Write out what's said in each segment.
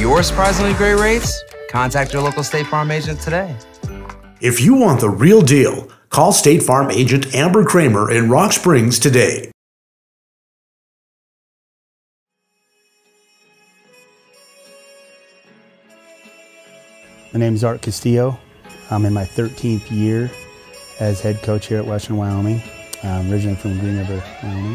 your surprisingly great rates, contact your local State Farm agent today. If you want the real deal, call State Farm agent Amber Kramer in Rock Springs today. My name is Art Castillo. I'm in my 13th year as head coach here at Western Wyoming. I'm originally from Green River, Wyoming.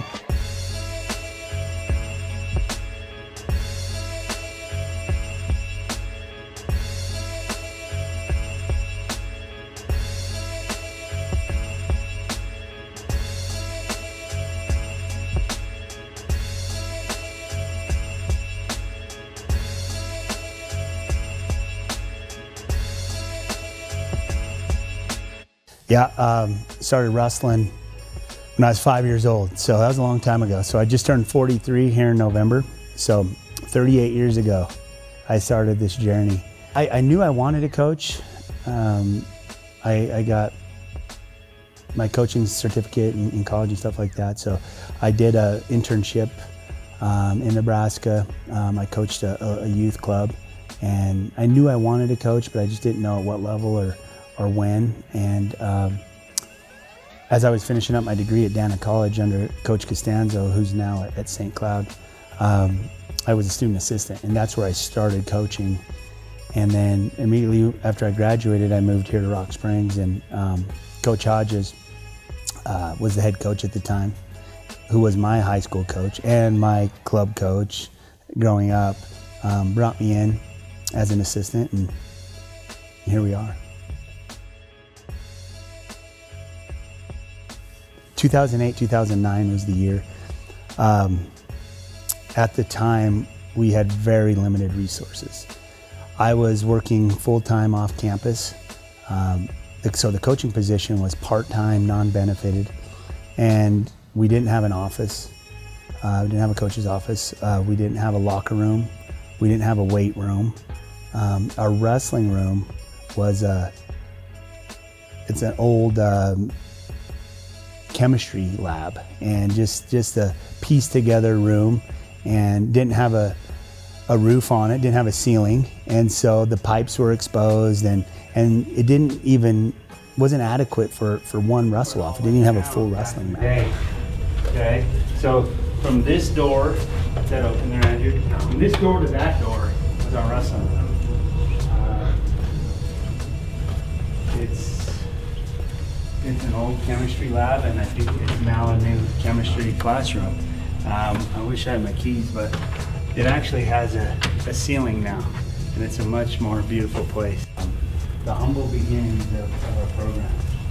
Yeah, started wrestling when I was 5 years old, so that was a long time ago. So I just turned 43 here in November, so 38 years ago I started this journey. I knew I wanted to coach. I got my coaching certificate in college and stuff like that, so I did an internship in Nebraska. I coached a youth club, and I knew I wanted to coach, but I just didn't know at what level or when. And as I was finishing up my degree at Dana College under Coach Costanzo, who's now at St. Cloud, I was a student assistant, and that's where I started coaching. And then immediately after I graduated, I moved here to Rock Springs, and Coach Hodges was the head coach at the time, who was my high school coach and my club coach growing up, brought me in as an assistant, and here we are. 2008, 2009 was the year. At the time, we had very limited resources. I was working full-time off campus, so the coaching position was part-time, non-benefited, and we didn't have an office. We didn't have a coach's office. We didn't have a locker room. We didn't have a weight room. Our wrestling room was it's an old chemistry lab, and just a pieced together room, and didn't have a roof on it, didn't have a ceiling, and so the pipes were exposed, and it wasn't adequate for one wrestle off. It didn't even have a full wrestling mat. Okay, so from this door that opened there, Andrew, from this door to that door was our wrestling room. It's an old chemistry lab, and I think it's now a new chemistry classroom. I wish I had my keys, but it actually has a ceiling now, and it's a much more beautiful place. The humble beginnings of our program.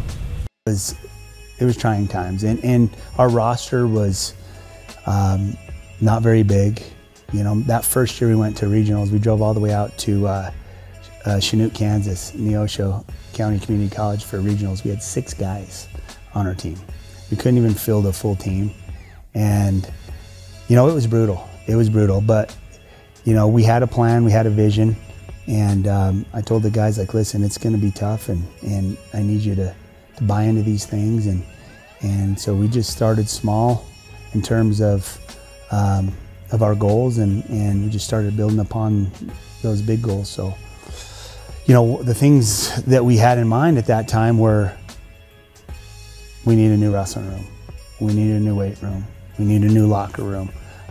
It was trying times, and our roster was not very big. You know, that first year we went to regionals, we drove all the way out to Chinook, Kansas, Neosho County Community College for regionals. We had 6 guys on our team. We couldn't even field a full team, and you know, it was brutal. It was brutal, but you know, we had a plan, we had a vision, and I told the guys, like, listen, it's going to be tough, and I need you to buy into these things, and so we just started small in terms of our goals, and we just started building upon those big goals. So, you know, the things that we had in mind at that time were, we need a new wrestling room, we need a new weight room, we need a new locker room.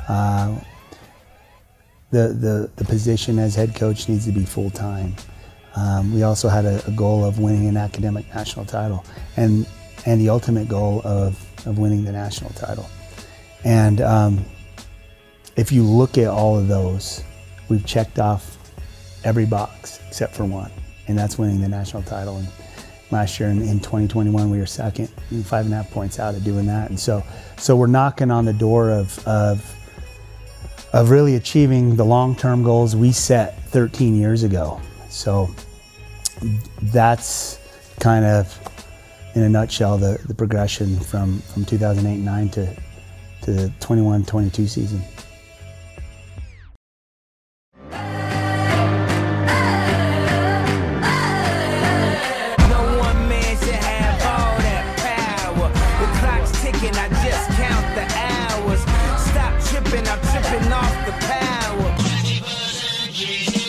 The position as head coach needs to be full-time. We also had a goal of winning an academic national title, and the ultimate goal of winning the national title. And if you look at all of those, we've checked off every box except for one, and that's winning the national title. And last year in 2021, we were second, 5.5 points out of doing that. And so we're knocking on the door of really achieving the long-term goals we set 13 years ago. So that's kind of, in a nutshell, the progression from 2008-09 to the 21-22 season. I'm tripping off the power.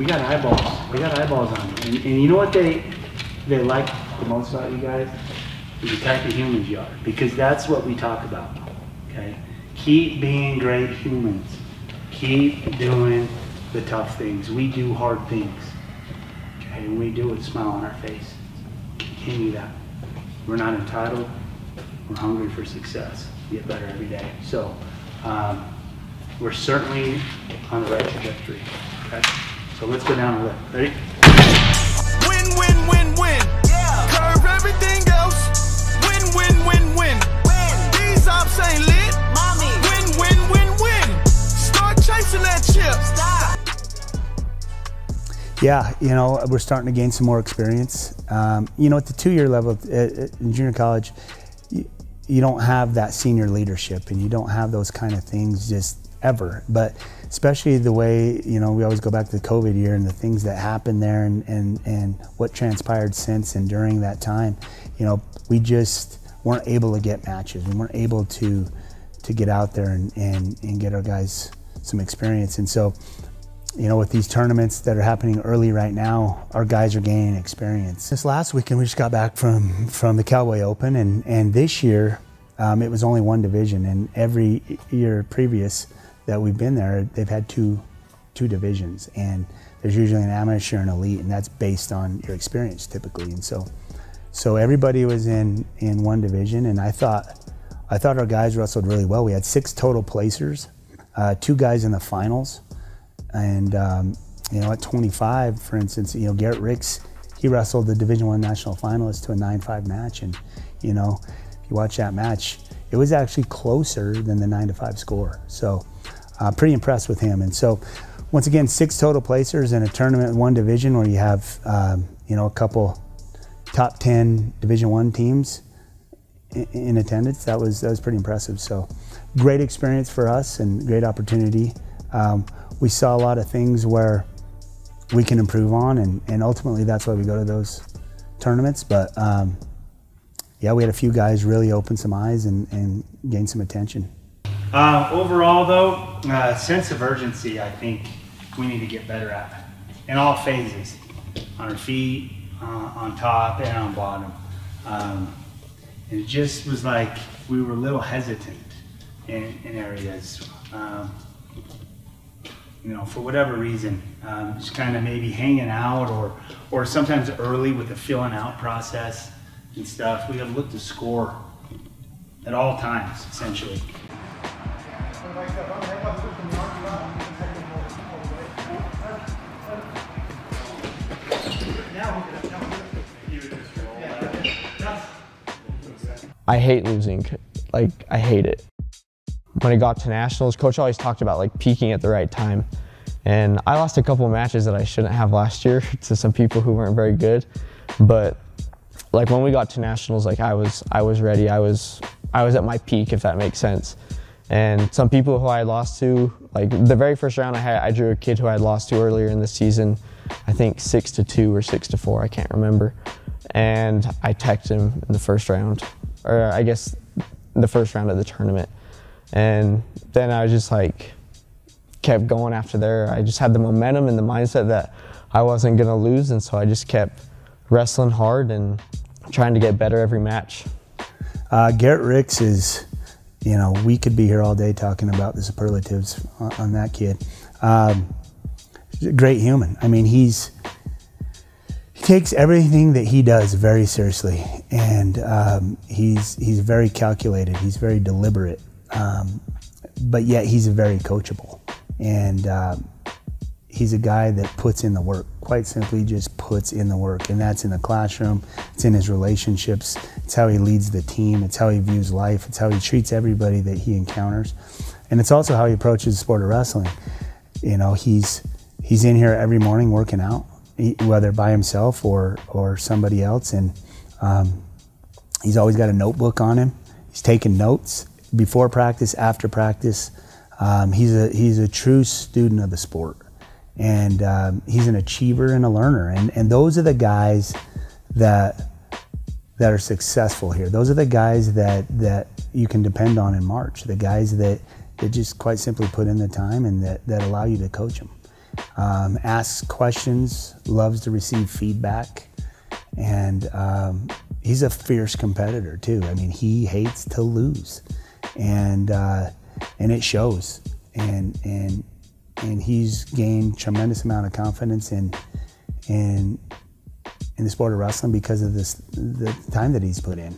we got eyeballs. We got eyeballs on you. And you know what they like the most about you guys? Is the type of humans you are. Because that's what we talk about, okay? Keep being great humans. Keep doing the tough things. We do hard things, okay? And we do it with a smile on our face. Continue that. We're not entitled. We're hungry for success. Get better every day. So we're certainly on the right trajectory, okay? So let's go down a lift. Ready? Win, win, win, win. Yeah. Curve everything else. Win, win, win, win. These ops ain't lit. Mommy. Win, win, win, win. Start chasing that chip. Stop. Yeah, you know, we're starting to gain some more experience. You know, at the 2-year level in junior college, you don't have that senior leadership, and you don't have those kind of things just ever. But especially the way, you know, we always go back to the COVID year and the things that happened there and what transpired since and during that time. You know, we just weren't able to get matches. We weren't able to get out there and get our guys some experience. And so, you know, with these tournaments that are happening early right now, our guys are gaining experience. This last weekend, we just got back from the Cowboy Open, and this year, it was only one division, and every year previous that we've been there, they've had two divisions, and there's usually an amateur and elite, and that's based on your experience typically. And so everybody was in one division, and I thought our guys wrestled really well. We had 6 total placers, 2 guys in the finals. And, you know, at 25, for instance, you know, Garrett Ricks, he wrestled the Division I national finalist to a 9-5 match. And, you know, if you watch that match, it was actually closer than the 9-5 score. So pretty impressed with him. And so, once again, 6 total placers in a tournament in one division where you have, you know, a couple top 10 Division I teams in attendance. That was pretty impressive. So great experience for us and great opportunity. We saw a lot of things where we can improve on, and ultimately that's why we go to those tournaments. But yeah, we had a few guys really open some eyes and gain some attention. Overall though, sense of urgency, I think we need to get better at in all phases, on our feet, on top and on bottom. And it just was like we were a little hesitant in areas. You know, for whatever reason, just kind of maybe hanging out or sometimes early with the filling out process and stuff. We have looked to score at all times, essentially. I hate losing, like I hate it. When I got to nationals, coach always talked about like peaking at the right time. And I lost a couple of matches that I shouldn't have last year to some people who weren't very good. But like when we got to nationals, like I was ready. I was at my peak, if that makes sense. And some people who I had lost to, like the very first round I drew a kid who I had lost to earlier in the season, I think 6-2 or 6-4, I can't remember. And I teched him in the first round, or I guess the first round of the tournament. And then I was just like, kept going after there. I just had the momentum and the mindset that I wasn't gonna lose, and so I just kept wrestling hard and trying to get better every match. Garrett Ricks is, you know, we could be here all day talking about the superlatives on that kid. Great human. I mean, he takes everything that he does very seriously, and he's very calculated. He's very deliberate. But yet he's very coachable, and he's a guy that puts in the work. Quite simply, just puts in the work, and that's in the classroom. It's in his relationships. It's how he leads the team. It's how he views life. It's how he treats everybody that he encounters, and it's also how he approaches the sport of wrestling. You know, he's in here every morning working out, whether by himself or somebody else, and he's always got a notebook on him. He's taking notes before practice, after practice. He's a true student of the sport, and he's an achiever and a learner, and those are the guys that are successful here. Those are the guys that you can depend on in March, the guys that just quite simply put in the time and that allow you to coach them. asks questions, loves to receive feedback, and he's a fierce competitor too. I mean, he hates to lose, and it shows. And he's gained tremendous amount of confidence in the sport of wrestling because of the time that he's put in.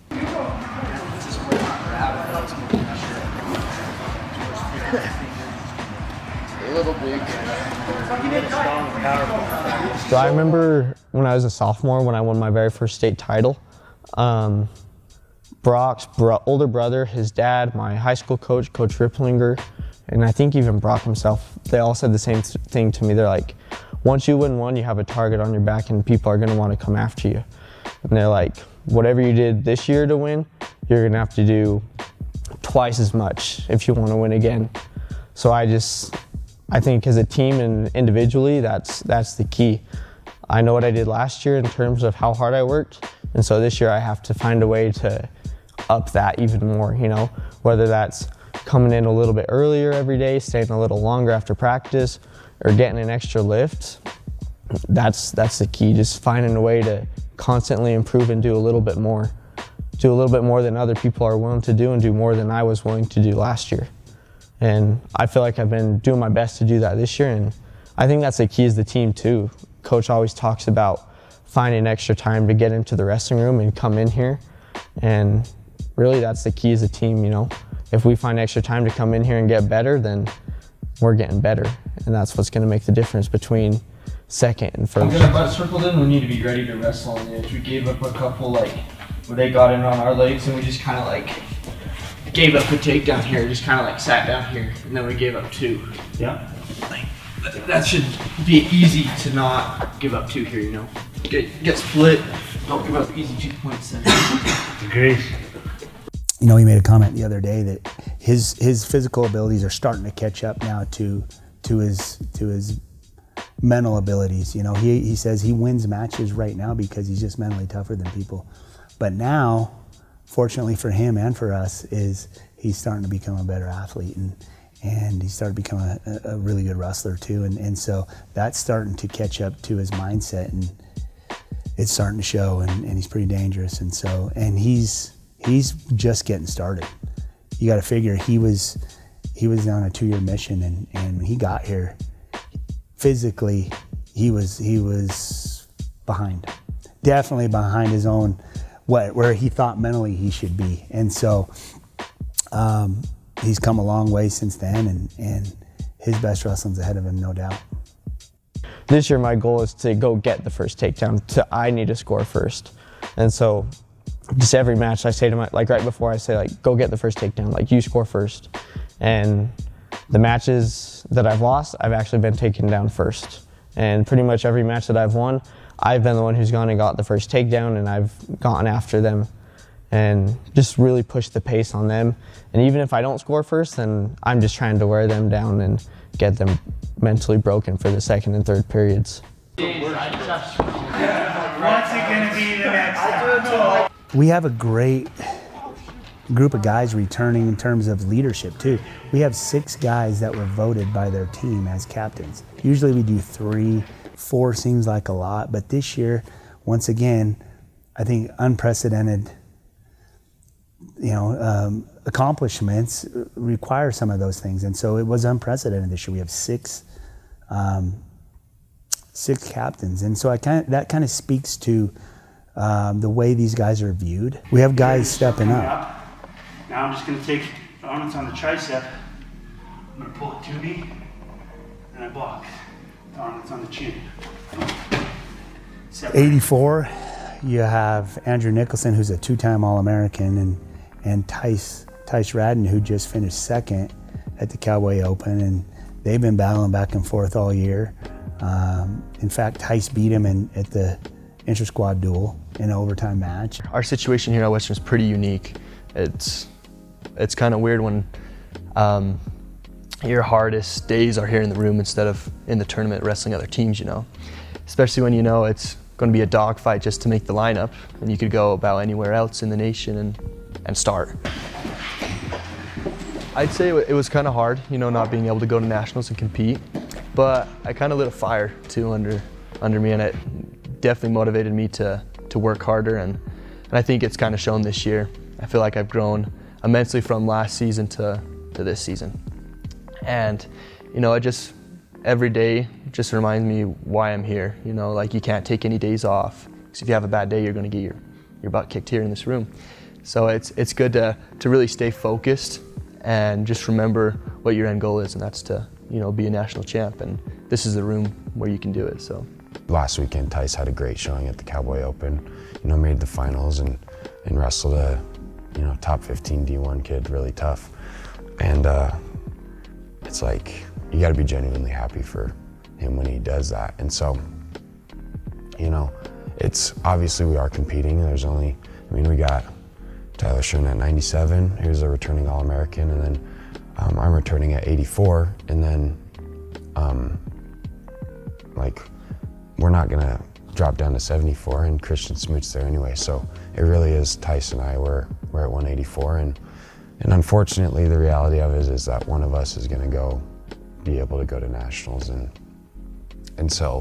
A little big. So I remember when I was a sophomore, when I won my very first state title, Brock's older brother, his dad, my high school coach, Coach Ripplinger, and I think even Brock himself, they all said the same thing to me. They're like, once you win one, you have a target on your back and people are gonna wanna come after you. And they're like, whatever you did this year to win, you're gonna have to do twice as much if you wanna win again. So I think as a team and individually, that's the key. I know what I did last year in terms of how hard I worked, and so this year I have to find a way to up that even more, you know, whether that's coming in a little bit earlier every day, staying a little longer after practice, or getting an extra lift. That's the key, just finding a way to constantly improve and do a little bit more than other people are willing to do, and do more than I was willing to do last year. And I feel like I've been doing my best to do that this year, and I think that's the key is the team too. Coach always talks about finding extra time to get into the wrestling room and come in here, and really that's the key as a team, you know. If we find extra time to come in here and get better, then we're getting better, and that's what's gonna make the difference between second and first. I'm gonna butt circled in, we need to be ready to wrestle on the edge. We gave up a couple where they got in on our legs and we just kinda gave up a takedown here, just kinda sat down here, and then we gave up two. Yeah. That should be easy to not give up two here, you know. Get split, don't give up easy 2 points then. Agreed. You know, he made a comment the other day that his physical abilities are starting to catch up now to his mental abilities. You know, he says he wins matches right now because he's just mentally tougher than people. But now, fortunately for him and for us, is he's starting to become a better athlete, and he's starting to become a really good wrestler too. And so that's starting to catch up to his mindset, and it's starting to show, and he's pretty dangerous. And so, and he's just getting started. You got to figure he was on a 2-year mission, and when he got here, physically he was behind, definitely behind his own where he thought mentally he should be. And so he's come a long way since then, and his best wrestling's ahead of him, no doubt. This year my goal is to go get the first takedown. I need to score first, and so just every match I say to right before I say go get the first takedown, you score first. And the matches that I've lost, I've actually been taken down first. And pretty much every match that I've won, I've been the one who's gone and got the first takedown, and I've gone after them and just really pushed the pace on them. And even if I don't score first, then I'm just trying to wear them down and get them mentally broken for the second and third periods. What's it gonna be the next time? We have a great group of guys returning in terms of leadership too. We have 6 guys that were voted by their team as captains. Usually we do 3, 4 seems like a lot, but this year, once again, I think unprecedented, accomplishments require some of those things, and so it was unprecedented this year. We have 6 captains, and so that kind of speaks to the way these guys are viewed. We have guys stepping up. Now I'm just going to take the arm that's on the tricep. I'm going to pull it to me, and I block the arm that's on the chin. 84, you have Andrew Nicholson, who's a 2-time All-American, and Tice Radden, who just finished 2nd at the Cowboy Open, and they've been battling back and forth all year. In fact, Tice beat him at the inter-squad duel in an overtime match. Our situation here at Western is pretty unique. It's kind of weird when your hardest days are here in the room instead of in the tournament wrestling other teams, you know. Especially when you know it's going to be a dogfight just to make the lineup, and you could go about anywhere else in the nation and start. I'd say it was kind of hard, you know, not being able to go to nationals and compete. but I kind of lit a fire too under me, and it definitely motivated me to work harder, and I think it's kind of shown this year. I feel like I've grown immensely from last season to this season. And, you know, it just, every day just reminds me why I'm here. You know, like, you can't take any days off, because if you have a bad day, you're going to get your butt kicked here in this room. So it's good to really stay focused and just remember what your end goal is, and that's to, you know, be a national champ. And this is the room where you can do it. So last weekend, Tice had a great showing at the Cowboy Open. You know, made the finals and wrestled a, you know, top 15 D1 kid, really tough. And it's like, you got to be genuinely happy for him when he does that. And so, you know, it's obviously we are competing. There's only, I mean, we got Tyler Schoen at 97, who's a returning All-American, and then I'm returning at 84, and then like, we're not gonna drop down to 74, and Christian Smoot's there anyway. So it really is Tice and I, we're at 184, and unfortunately the reality of it is that one of us is gonna be able to go to nationals, and so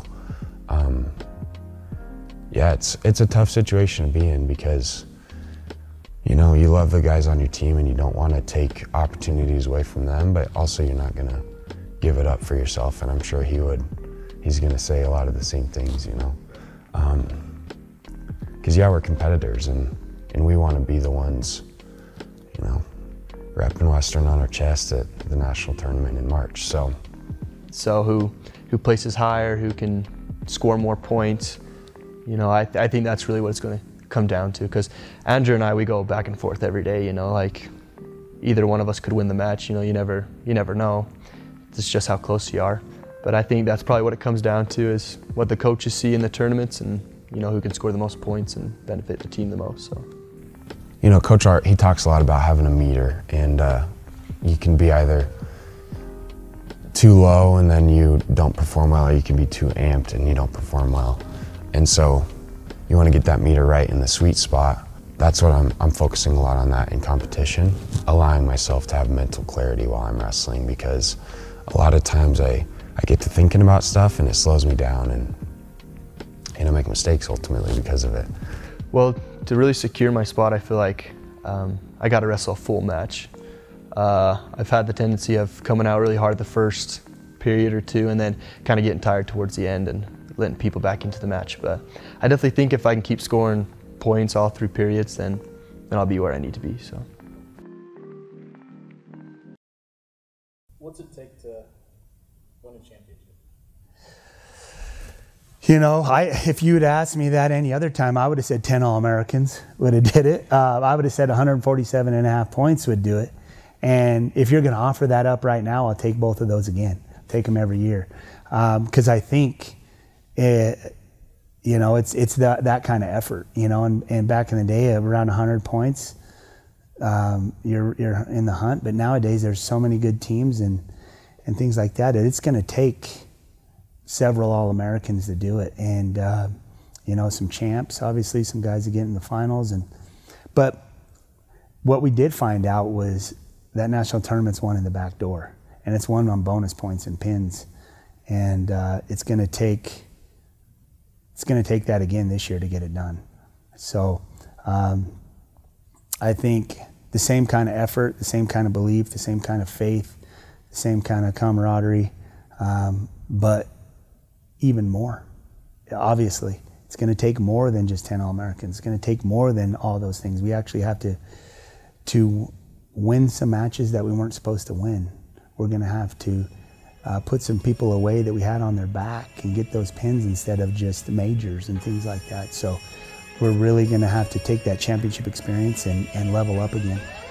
yeah, it's a tough situation to be in, because you know, you love the guys on your team and you don't want to take opportunities away from them, but also you're not gonna give it up for yourself, and I'm sure he's gonna say a lot of the same things, you know. Because yeah, we're competitors, and we want to be the ones, you know, repping Western on our chest at the national tournament in March. So who places higher, who can score more points, you know, I think that's really what it's going to come down to, because Andrew and I, we go back and forth every day, you know, like, either one of us could win the match, you know, you never know. It's just how close you are. But I think that's probably what it comes down to, is what the coaches see in the tournaments, and, you know, who can score the most points and benefit the team the most. So, you know, Coach Art, he talks a lot about having a meter, and you can be either too low and then you don't perform well, or you can be too amped and you don't perform well. And so you want to get that meter right in the sweet spot. That's what I'm focusing a lot on, that in competition, allowing myself to have mental clarity while I'm wrestling, because a lot of times I get to thinking about stuff and it slows me down, and I make mistakes ultimately because of it. Well, to really secure my spot, I feel like I got to wrestle a full match. I've had the tendency of coming out really hard the first period or two, and then kind of getting tired towards the end and letting people back into the match. But I definitely think if I can keep scoring points all through periods, then I'll be where I need to be. So, what's it take to win a championship? You know, if you had asked me that any other time, I would have said 10 All-Americans would have did it. I would have said 147.5 points would do it. And if you're going to offer that up right now, I'll take both of those again. Take them every year, because I think you know, it's that kind of effort. You know, and back in the day, around 100 points, you're in the hunt. But nowadays, there's so many good teams and things like that. It's going to take several All-Americans to do it, and you know, some champs, obviously, some guys that get in the finals. But what we did find out was that national tournament's won in the back door, and it's won on bonus points and pins, and it's going to take that again this year to get it done. So I think the same kind of effort, the same kind of belief, the same kind of faith, the same kind of camaraderie, but even more. Obviously, it's going to take more than just 10 All-Americans. It's going to take more than all those things. We actually have to win some matches that we weren't supposed to win. We're going to have to put some people away that we had on their back and get those pins instead of just majors and things like that. So we're really going to have to take that championship experience and level up again.